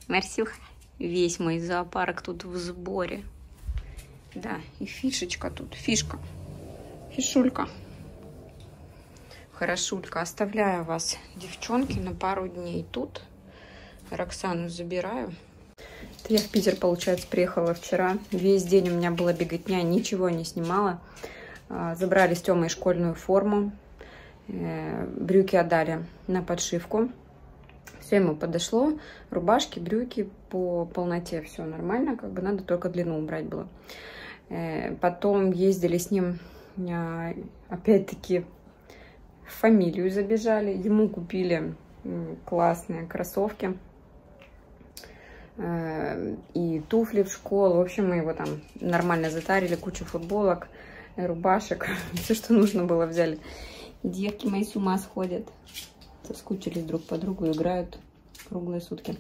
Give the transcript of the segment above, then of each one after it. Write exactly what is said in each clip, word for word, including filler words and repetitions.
Марсюха, весь мой зоопарк тут в сборе. Да, и фишечка тут, фишка, фишулька. Хорошулька, оставляю вас, девчонки, на пару дней тут. Роксану забираю. Это я в Питер, получается, приехала вчера. Весь день у меня была беготня, ничего не снимала. Забрали с Тёмой школьную форму. Брюки отдали на подшивку. Все ему подошло. Рубашки, брюки по полноте. Все нормально. Как бы надо только длину убрать было. Потом ездили с ним, опять-таки, в фамилию забежали. Ему купили классные кроссовки. И туфли в школу. В общем, мы его там нормально затарили. Кучу футболок, рубашек. Все, что нужно было, взяли. Девки мои с ума сходят. Соскучились друг по другу, играют круглые сутки.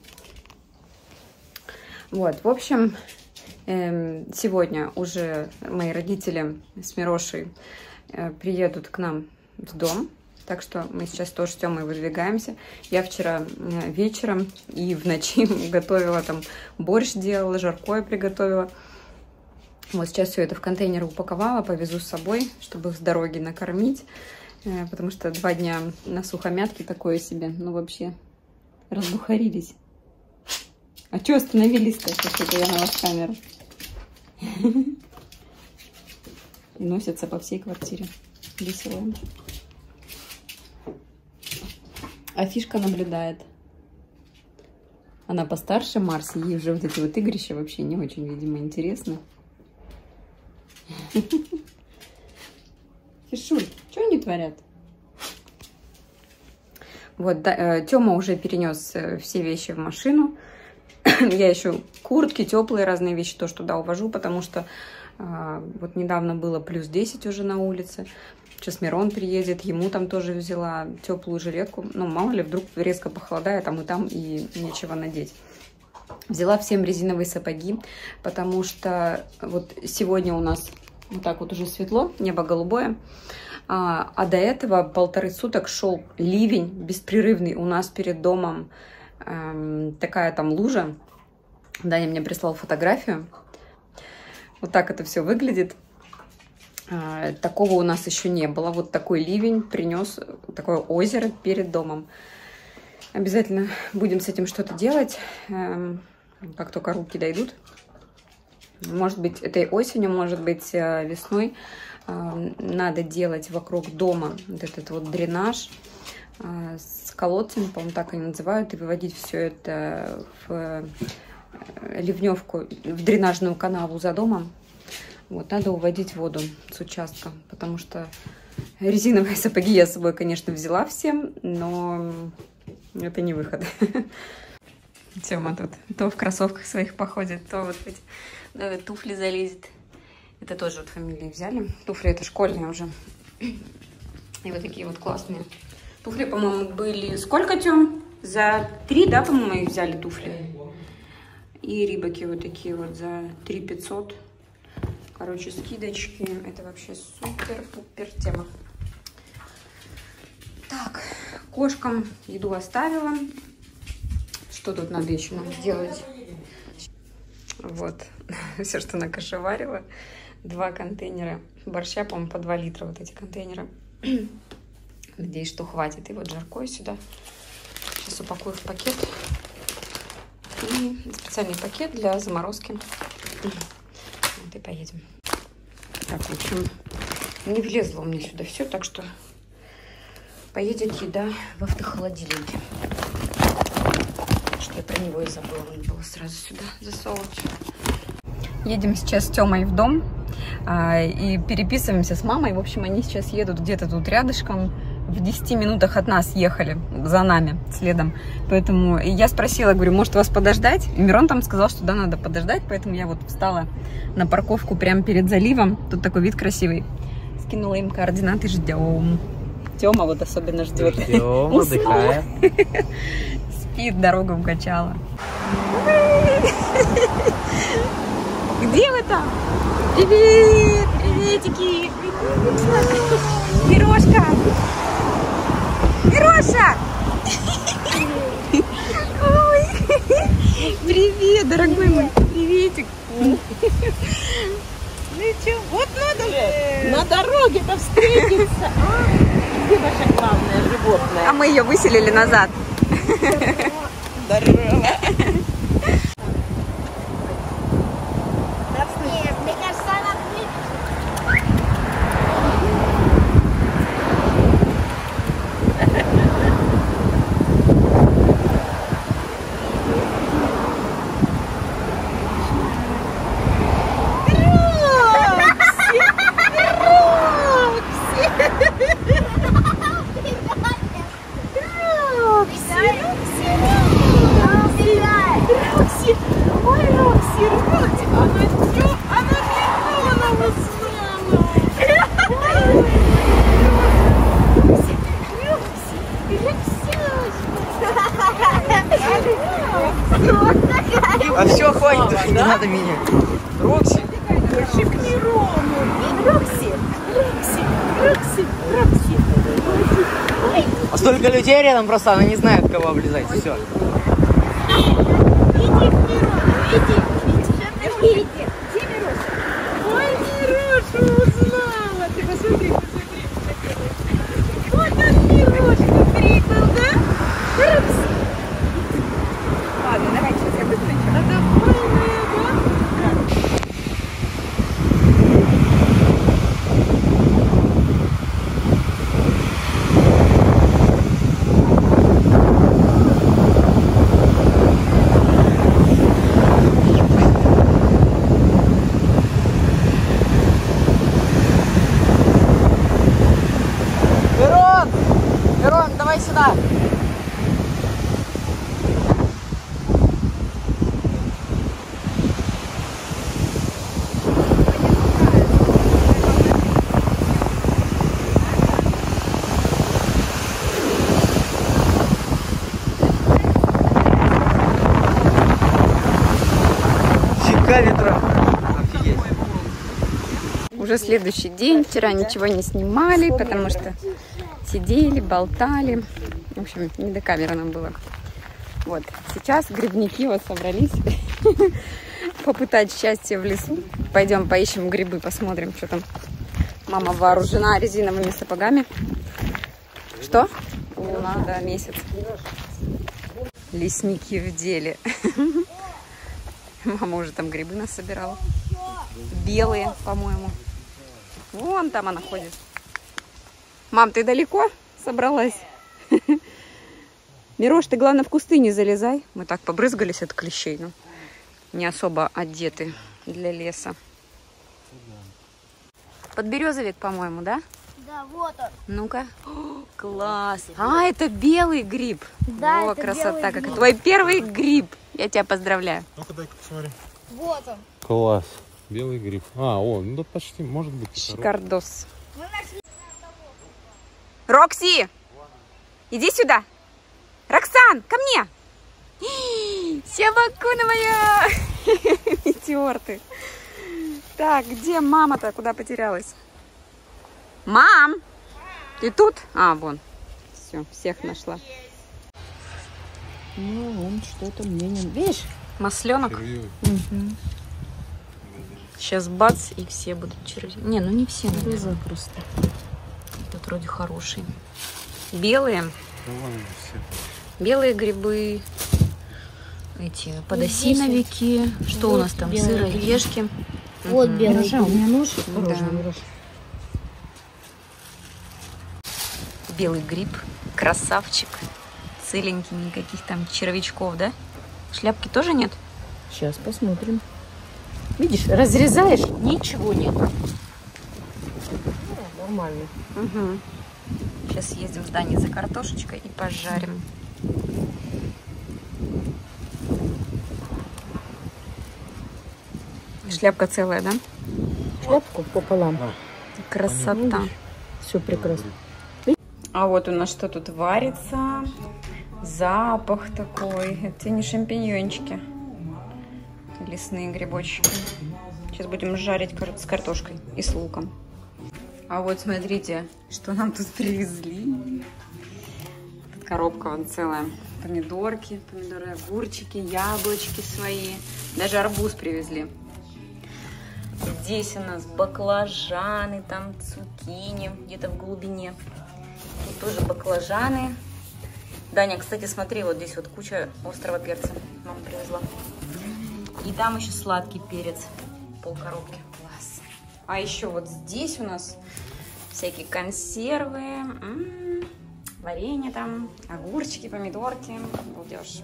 Вот, в общем, сегодня уже мои родители с Мирошей приедут к нам в дом. Так что мы сейчас тоже с Тёмой выдвигаемся. Я вчера вечером и в ночи готовила там борщ, делала, жаркое приготовила. Вот сейчас все это в контейнер упаковала, повезу с собой, чтобы их с дороги накормить. Потому что два дня на сухомятке такое себе. Ну вообще разбухарились. А что остановились-то? Что-то я на вас камеру. И носятся по всей квартире. Весело. А фишка наблюдает. Она постарше Марси, ей уже вот эти вот игрища вообще не очень, видимо, интересны. Фишуль, что они творят? Вот, да, Тёма уже перенес все вещи в машину. Я еще куртки, теплые разные вещи тоже туда увожу, потому что а, вот недавно было плюс десять уже на улице. Сейчас Мирон приедет, ему там тоже взяла теплую жилетку. Ну, мало ли, вдруг резко похолодает, там и там, и нечего надеть. Взяла всем резиновые сапоги, потому что вот сегодня у нас вот так вот уже светло, небо голубое. А, а до этого полторы суток шел ливень беспрерывный. У нас перед домом эм, такая там лужа. Даня мне прислал фотографию. Вот так это все выглядит. Такого у нас еще не было. Вот такой ливень принес такое озеро перед домом. Обязательно будем с этим что-то делать, как только руки дойдут. Может быть, этой осенью, может быть, весной надо делать вокруг дома вот этот вот дренаж с колодцами, по-моему, так они называют, и выводить все это в ливневку, в дренажную канаву за домом. Вот, надо уводить воду с участка, потому что резиновые сапоги я с собой, конечно, взяла всем, но это не выход. Тёма тут то в кроссовках своих походит, то вот эти да, туфли залезет. Это тоже вот фамилии взяли. Туфли это школьные уже. И вот такие вот классные. Туфли, по-моему, были... Сколько, Тём? За три, да, по-моему, их взяли туфли? И рибаки вот такие вот за три пятьсот. Короче, скидочки. Это вообще супер-пупер тема. Так, кошкам еду оставила. Что тут надо еще нам сделать? Вот, все, что накошеварила. Два контейнера борща, по-моему, по два литра вот эти контейнеры. Надеюсь, что хватит. И вот жаркое сюда. Сейчас упакую в пакет. И специальный пакет для заморозки. Вот и поедем. Так, в общем, не влезло у меня сюда все, так что поедет еда в автохолодильнике. Что я про него и забыла, надо было сразу сюда засовывать. Едем сейчас с Тёмой в дом а, и переписываемся с мамой. В общем, они сейчас едут где-то тут рядышком. В десяти минутах от нас ехали, за нами, следом. Поэтому я спросила, говорю, может вас подождать? И Мирон там сказал, что да, надо подождать. Поэтому я вот встала на парковку прямо перед заливом. Тут такой вид красивый. Скинула им координаты, ждем. Тёма вот особенно ждет. Ждем, отдыхаем. Спит, дорогу укачала. Где вы там? Привет! Приветики! Мирошка! Мироша! Ой! Привет, дорогой мой. Приветик. Ну что, вот надо же на дороге-то встретиться. А? Где ваше главное животное? А мы ее выселили назад. Здорово. Нет, мне кажется, она А все, хватит, уже не надо меня. Рокси. Больше к Мирону. Рокси. Рокси. Рокси. Рокси. А столько людей рядом, просто она не знает, кого облизать. Все. Иди к Мирону, иди. Иди, иди. Иди, Мироша. Ой, Мироша узнала. Ты посмотри, посмотри. Вот он, Мирошка, прибыл, да? Рокси. Ладно, давай сейчас я выключу. А довольная, да? Мирон! Мирон, давай сюда! Фига ветра! Офигеть! Уже следующий день. Вчера ничего не снимали, потому что сидели, болтали. В общем, не до камеры нам было. Вот. Сейчас грибники вот собрались попытать счастье в лесу. Пойдем поищем грибы, посмотрим, что там. Мама вооружена резиновыми сапогами. Что? Луна, да, месяц. Лесники в деле. Мама уже там грибы насобирала. Белые, по-моему. Вон там она ходит. Мам, ты далеко собралась? Мирош, ты, главное, в кусты не залезай. Мы так побрызгались от клещей, но не особо одеты для леса. Подберезовик, по-моему, да? Да, вот он. Ну-ка. Класс. А, это белый гриб. Да, О, это красота. белый Как гриб. твой первый гриб. Я тебя поздравляю. Ну-ка, дай-ка посмотри. Вот он. Класс. Белый гриб. А, о, ну да почти, может быть. Шикардос. Мы нашли. Рокси! Иди сюда! Роксан, ко мне! Севакуна моя! Метеор ты. Так, где мама-то? Куда потерялась? Мам! Ты тут? А, вон. Все, всех нашла. Ну, он что-то мне не... Видишь? Масленок. Угу. Сейчас бац, и все будут червяки. Не, ну не все, наверное. Просто. Тут вроде хорошие. Белые. Белые грибы. Эти подосиновики. Что у нас там? Сыроежки. Вот белый. Мироша, у меня нож. Да. Белый гриб. Красавчик. Целенький, никаких там червячков, да? Шляпки тоже нет? Сейчас посмотрим. Видишь, разрезаешь, ничего нет. Ну, нормально. Угу. Сейчас съездим в здание за картошечкой и пожарим. Шляпка целая, да? Шляпку пополам. Красота. Все прекрасно. А вот у нас что тут варится. Запах такой. Это не шампиньончики. Лесные грибочки. Сейчас будем жарить с картошкой и с луком. А вот смотрите, что нам тут привезли. Тут коробка вон целая. помидорки, помидоры, огурчики, яблочки свои. Даже арбуз привезли. Здесь у нас баклажаны, там цукини, где-то в глубине. Тут тоже баклажаны. Даня, кстати, смотри, вот здесь вот куча острого перца мама привезла. И там еще сладкий перец, полкоробки. Класс. А еще вот здесь у нас всякие консервы, м-м, варенье там, огурчики, помидорки. Балдеж.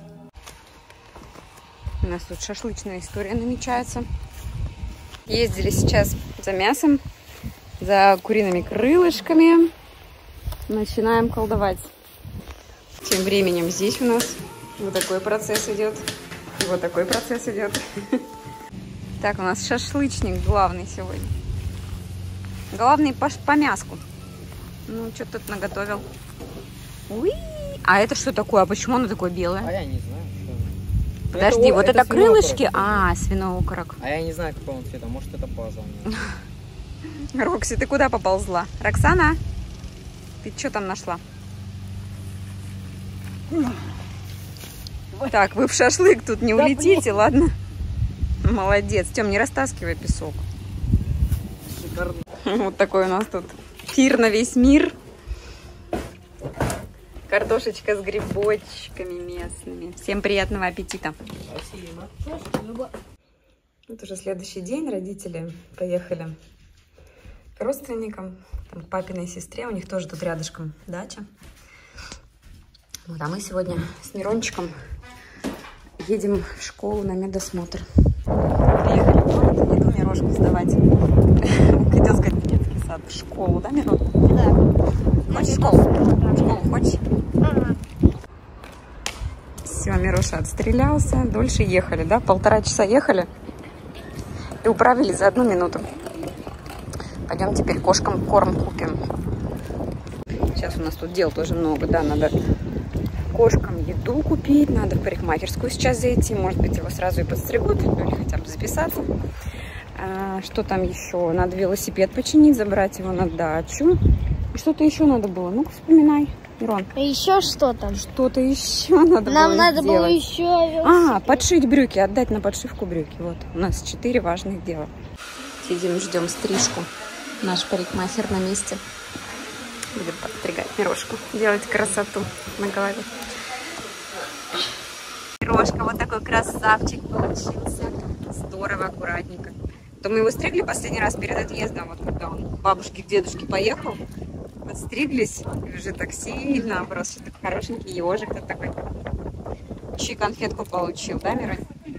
У нас тут шашлычная история намечается. Ездили сейчас за мясом, за куриными крылышками. Начинаем колдовать. Тем временем здесь у нас вот такой процесс идет. И вот такой процесс идет. Так, у нас шашлычник главный сегодня. Главный по, по мяску. Ну, что тут наготовил? Уи! А это что такое? А почему оно такое белое? А я не знаю. Что... Подожди, это, вот это, это крылышки? Это. А, свиноокорок. А я не знаю, какого он цвета. Может, это пазл. Рокси, ты куда поползла? Роксана, ты что там нашла? Так, вы в шашлык тут не улетите, да, ладно? Молодец. Тем, не растаскивай песок. Шикарно. Вот такой у нас тут пир на весь мир. Картошечка с грибочками местными. Всем приятного аппетита. Спасибо. Вот уже следующий день. Родители поехали к родственникам, там, к папиной сестре. У них тоже тут рядышком дача. Вот, а мы сегодня с Мирончиком едем в школу на медосмотр. Приехали в город, еду Мирошку сдавать. Хотел сказать детский сад, в школу, да, Мирон? Да. Хочешь в школу? В школу хочешь? Ага. Все, Мироша отстрелялся. Дольше ехали, да? Полтора часа ехали и управились за одну минуту. Пойдем теперь кошкам корм купим. Сейчас у нас тут дел тоже много, да, надо кошкам еду купить, надо в парикмахерскую сейчас зайти, может быть, его сразу и подстригут, или хотя бы записаться. А, что там еще? Надо велосипед починить, забрать его на дачу. Что-то еще надо было, ну-ка вспоминай, Мирон. Еще что там? Что-то еще надо Нам было надо сделать. было еще велосипед. А, подшить брюки, отдать на подшивку брюки. Вот, у нас четыре важных дела. Сидим, ждем стрижку. Наш парикмахер на месте. Будем подстригать Мирошку, делать красоту на голове. Мирошка, вот такой красавчик получился. Здорово, аккуратненько. То мы его стригли последний раз перед отъездом, вот когда он к бабушке, к дедушке поехал. Подстриглись, и уже так сильно оброс, что такой хорошенький ежик тут такой. Еще и конфетку получил, да, Мирон?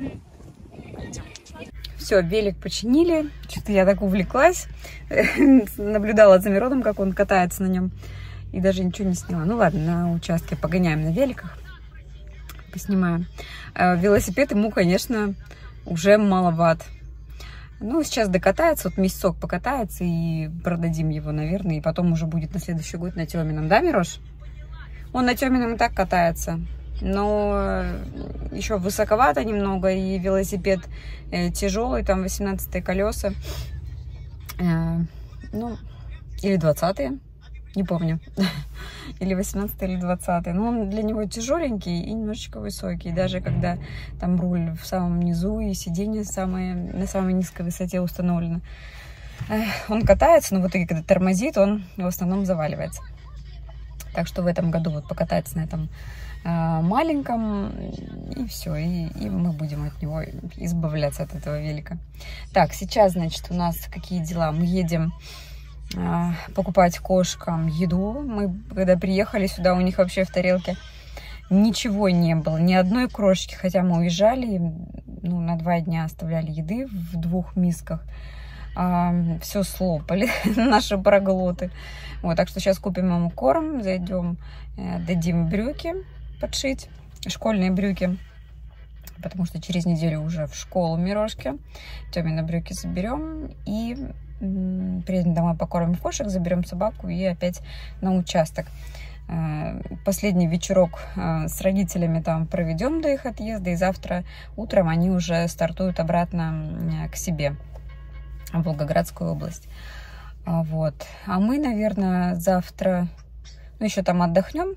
Все, велик починили. Что-то я так увлеклась. Наблюдала за Мироном, как он катается на нем. И даже ничего не сняла. Ну ладно, на участке погоняем на великах. Поснимаем. Велосипед ему, конечно, уже маловат. Ну, сейчас докатается, вот месяцок покатается, и продадим его, наверное. И потом уже будет на следующий год на Тёмином. Да, Мирош? Он на Тёмином и так катается. Но еще высоковато немного, и велосипед э, тяжелый, там восемнадцатые колеса, э, ну, или двадцатые, не помню, или восемнадцатые, или двадцатые, но он для него тяжеленький и немножечко высокий, даже когда там руль в самом низу и сиденье самое, на самой низкой высоте установлено, э, он катается, но в итоге, когда тормозит, он в основном заваливается. Так что в этом году вот покатается на этом маленьком, и все, и, и мы будем от него избавляться, от этого велика. Так, сейчас, значит, у нас какие дела? Мы едем а, покупать кошкам еду. Мы, когда приехали сюда, у них вообще в тарелке ничего не было, ни одной крошки, хотя мы уезжали, ну, на два дня оставляли еды в двух мисках. А, все слопали, наши проглоты. Вот, так что сейчас купим ему корм, зайдем, дадим брюки подшить, школьные брюки, потому что через неделю уже в школу Мирошки. Тёмины брюки заберем и приедем домой, покормим кошек, заберем собаку и опять на участок. Последний вечерок с родителями там проведем до их отъезда, и завтра утром они уже стартуют обратно к себе в Волгоградскую область. Вот. А мы, наверное, завтра, ну, еще там отдохнем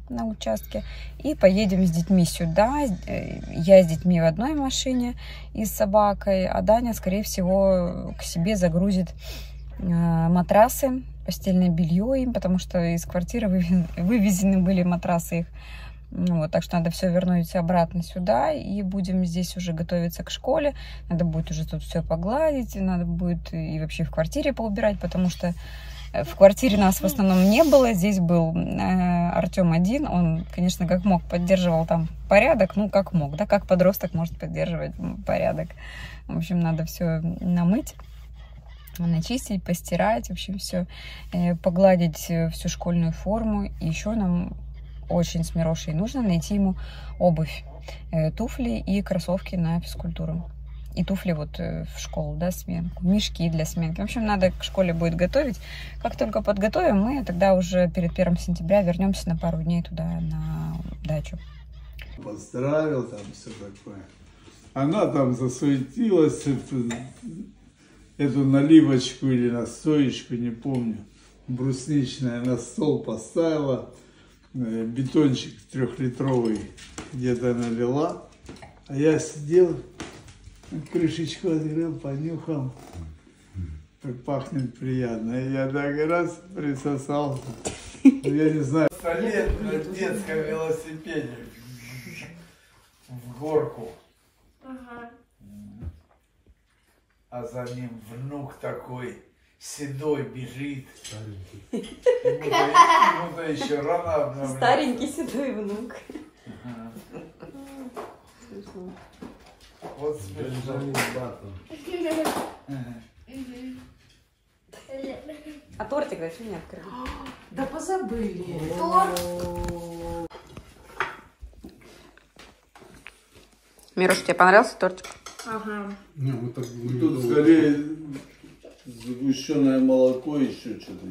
на участке и поедем с детьми сюда. Я с детьми в одной машине и с собакой, а Даня, скорее всего, к себе загрузит матрасы, постельное белье им, потому что из квартиры вывезены были матрасы их. Вот, так что надо все вернуть обратно сюда, и будем здесь уже готовиться к школе. Надо будет уже тут все погладить, надо будет и вообще в квартире поубирать, потому что в квартире нас в основном не было. Здесь был э, Артем один. Он, конечно, как мог поддерживал там порядок, ну как мог, да, как подросток может поддерживать порядок. В общем, надо все намыть, начистить, постирать, в общем, все, э, погладить всю школьную форму. И еще нам очень с Мирошей нужно найти ему обувь, э, туфли и кроссовки на физкультуру. И туфли вот э, в школу, да, сменку, мешки для сменки. В общем, надо к школе будет готовить. Как только подготовим, мы тогда уже перед первым сентября вернемся на пару дней туда, на дачу. Поздравил, там все такое. Она там засуетилась, эту, эту наливочку или настоечку, не помню, брусничная, на стол поставила. Бетончик трехлитровый где-то налила, а я сидел, крышечку открыл, понюхал, как пахнет приятно. И я так раз присосался, ну, я не знаю, сто лет на детском велосипеде в горку, ага. А за ним внук такой седой бежит. Ему-то еще рано обновляться. Старенький седой внук. Ага. Вот смешно. А тортик зачем не открыли? Да позабыли. Мирош, тебе понравился тортик? Ага. Не, вот так Тут скорее сгущенное молоко, еще что-то.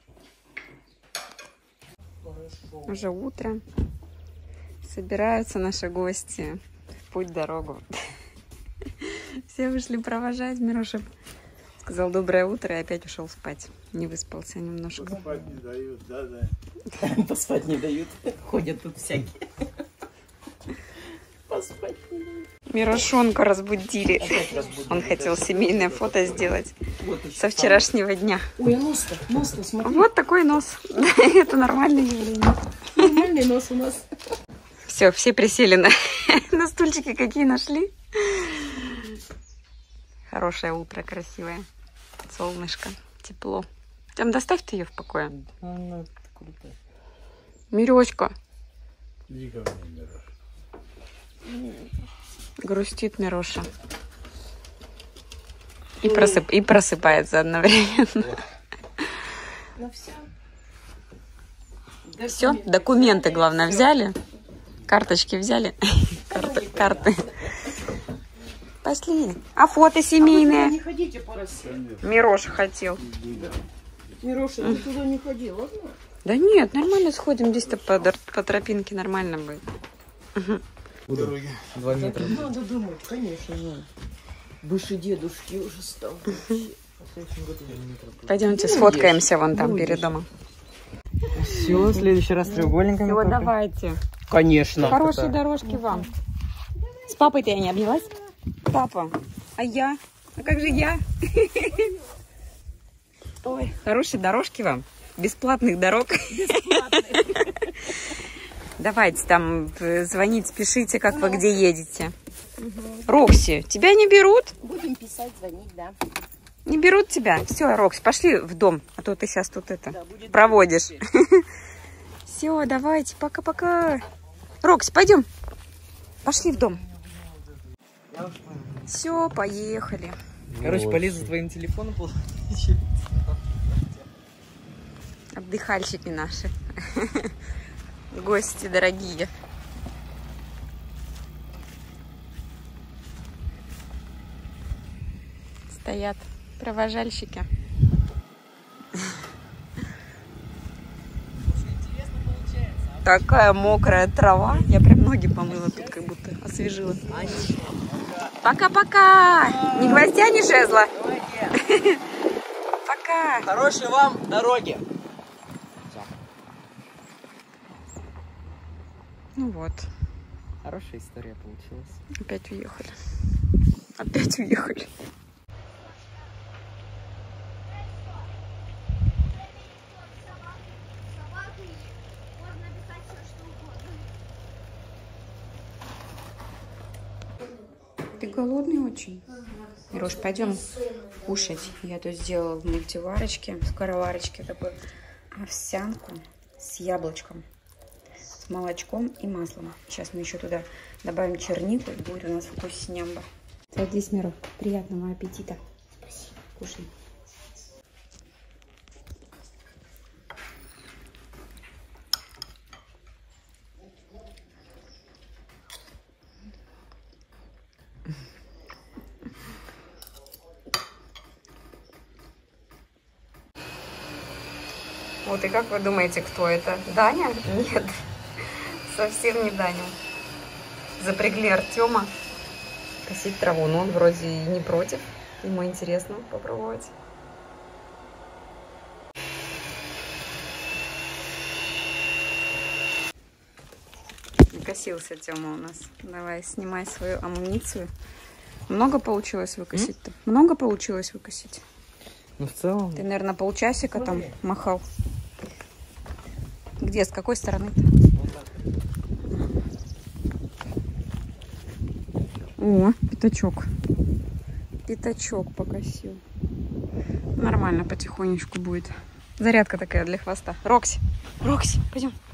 Уже утро. Собираются наши гости в путь-дорогу. Все вышли провожать. Мироша сказал доброе утро и опять ушел спать. Не выспался немножко. Поспать не дают, да-да. Поспать не дают. Ходят тут всякие. Поспать не дают. Мирошонку разбудили. Он хотел семейное фото сделать со вчерашнего дня. Ой, нос-то, нос-то, смотри. Вот такой нос. Это нормальное явление. Нормальный нос у нас. Все, все присели на, на стульчики, какие нашли. Хорошее утро, красивое. Солнышко, тепло. Там доставь ты ее в покое. Она крутая. Мирошка. Иди ко мне, Мирош. Грустит Мироша. И, просып... и просыпается одновременно. Ну все. Все, документы, главное, взяли. Карточки взяли. Карты. Карты. Пошли. А фото семейные? Не ходите по России. Мироша хотел. Мироша, ты туда не ходи, ладно? Да нет, нормально сходим. Здесь-то по, по тропинке нормально будет. Дороги. Два метра. Надо думать, конечно. Ну. Выше дедушки уже стал. Пойдемте сфоткаемся вон там перед домом. Все, в следующий раз треугольниками. Все, давайте. Конечно. Хорошей дорожки вам. С папой-то я не обнялась? Папа, а я? А как же я? Ой, хорошей дорожки вам. Бесплатных дорог. Бесплатных. Давайте там звонить, спешите, как вы где едете. Угу. Рокси, тебя не берут? Будем писать, звонить, да. Не берут тебя? Все, Рокси, пошли в дом, а то ты сейчас тут это да, проводишь. Все, давайте, пока-пока. Рокси, пойдем. Пошли в дом. Все, поехали. Короче, полез за твоим телефоном. Отдыхальщики наши. Гости дорогие. Стоят провожальщики. Такая мокрая трава. Я прям ноги помыла тут, как будто освежила. Пока-пока! Ни гвоздя, ни жезла. Пока! Пока. Хорошей вам дороги. Ну вот. Хорошая история получилась. Опять уехали. Опять уехали. Ты голодный очень? Мирош, пойдем кушать. Я тут сделала в мультиварочке, в скороварочке такую овсянку с яблочком, с молочком и маслом. Сейчас мы еще туда добавим чернику, и будет у нас вкуснямба. Садись, Мирош. Приятного аппетита. Спасибо. Кушай. Вот и как вы думаете, кто это? Даня? Нет, совсем не Даня. Запрягли Артема косить траву, но он вроде и не против. Ему интересно попробовать. Накосился Тёма у нас. Давай, снимай свою амуницию. Много получилось выкосить-то? Много получилось выкосить? Ну, в целом... Ты, наверное, полчасика там махал. Где? С какой стороны-то? О, пятачок. Пятачок покосил. Нормально, потихонечку будет. Зарядка такая для хвоста. Рокси, Рокси, пойдем.